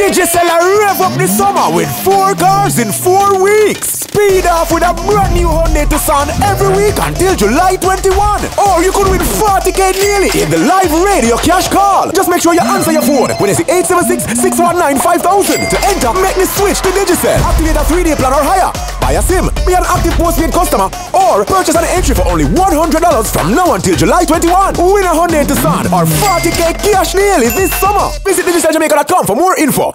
Digicel rev up this summer with 4 cars in 4 weeks. Speed off with a brand new Hyundai Tucson every week until July 21. Or you could win 40k nearly in the live radio cash call. Just make sure you answer your phone when it's 876-619-5000 to enter. Make the switch to Digicel. Activate a 3-day plan or higher. Buy a SIM, be an active postpaid customer, or purchase an entry for only $100 from now until July 21. Win a Hyundai Tucson or 40k cash nearly this summer. Visit DigicelJamaica.com for more info.